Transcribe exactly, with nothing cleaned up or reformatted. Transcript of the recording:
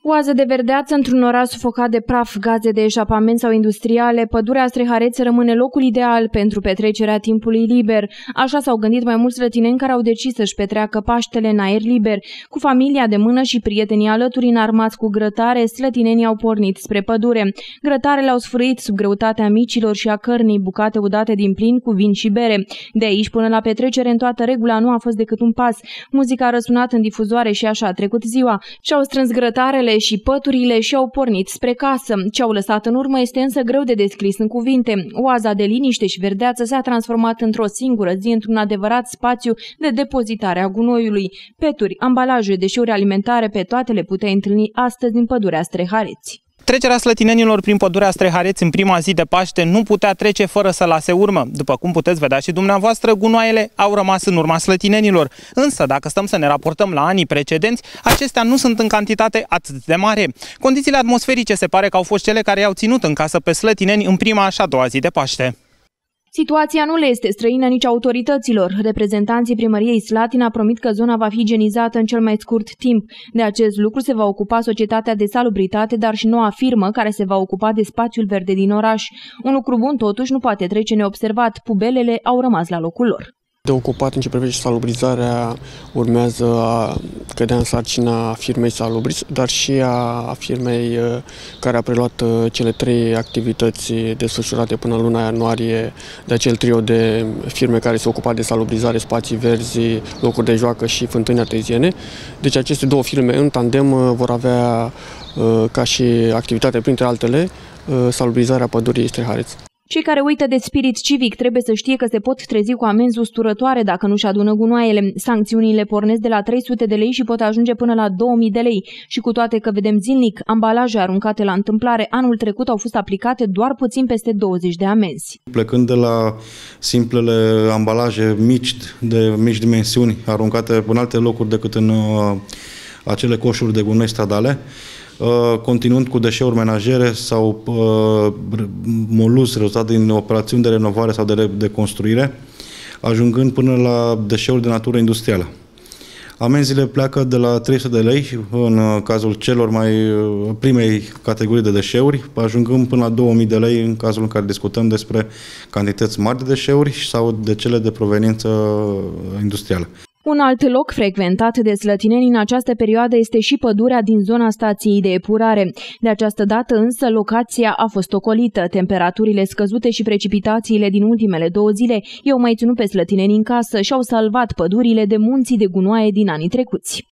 Oază de verdeață într-un oraș sufocat de praf, gaze de eșapament sau industriale, pădurea Strehareț rămâne locul ideal pentru petrecerea timpului liber. Așa s-au gândit mai mulți slătineni care au decis să-și petreacă Paștele în aer liber. Cu familia de mână și prietenii alături înarmați cu grătare, slătinenii au pornit spre pădure. Grătarele au sfârâit sub greutatea micilor și a cărnii, bucate udate din plin cu vin și bere. De aici până la petrecere în toată regula nu a fost decât un pas. Muzica a răsunat în difuzoare și așa a trecut ziua. Și-au strâns grătarele și păturile și au pornit spre casă. Ce au lăsat în urmă este însă greu de descris în cuvinte. Oaza de liniște și verdeață s-a transformat într-o singură zi într-un adevărat spațiu de depozitare a gunoiului. Peturi, ambalaje, deșeuri alimentare, pe toate le puteai întâlni astăzi în pădurea Strehareț. Trecerea slătinenilor prin pădurea Strehareț în prima zi de Paște nu putea trece fără să lase urmă. După cum puteți vedea și dumneavoastră, gunoaiele au rămas în urma slătinenilor. Însă, dacă stăm să ne raportăm la anii precedenți, acestea nu sunt în cantitate atât de mare. Condițiile atmosferice se pare că au fost cele care i-au ținut în casă pe slătineni în prima și a doua zi de Paște. Situația nu le este străină nici autorităților. Reprezentanții primăriei Slatina promit că zona va fi igienizată în cel mai scurt timp. De acest lucru se va ocupa Societatea de Salubritate, dar și noua firmă care se va ocupa de spațiul verde din oraș. Un lucru bun totuși nu poate trece neobservat. Pubelele au rămas la locul lor. De ocupat în ce privește salubrizarea urmează a cădea în sarcina firmei Salubris, dar și a firmei care a preluat cele trei activități desfășurate până în luna ianuarie de acel trio de firme care se ocupa de salubrizare, spații verzi, locuri de joacă și fântâni arteziene. Deci aceste două firme în tandem vor avea ca și activitate, printre altele, salubrizarea pădurii Strehareț. Cei care uită de spirit civic trebuie să știe că se pot trezi cu amenzi usturătoare dacă nu-și adună gunoaiele. Sancțiunile pornesc de la trei sute de lei și pot ajunge până la două mii de lei. Și cu toate că vedem zilnic ambalaje aruncate la întâmplare, anul trecut au fost aplicate doar puțin peste douăzeci de amenzi. Plecând de la simplele ambalaje mici, de mici dimensiuni, aruncate în alte locuri decât în uh, acele coșuri de gunoi stradale, continuând cu deșeuri menajere sau uh, moluz rezultat din operațiuni de renovare sau de, de construire, ajungând până la deșeuri de natură industrială. Amenziile pleacă de la trei sute de lei în cazul celor mai primei categorii de deșeuri, ajungând până la două mii de lei în cazul în care discutăm despre cantități mari de deșeuri sau de cele de proveniență industrială. Un alt loc frecventat de slătineni în această perioadă este și pădurea din zona stației de epurare. De această dată însă locația a fost ocolită. Temperaturile scăzute și precipitațiile din ultimele două zile i-au mai ținut pe slătineni în casă și au salvat pădurile de munții de gunoaie din anii trecuți.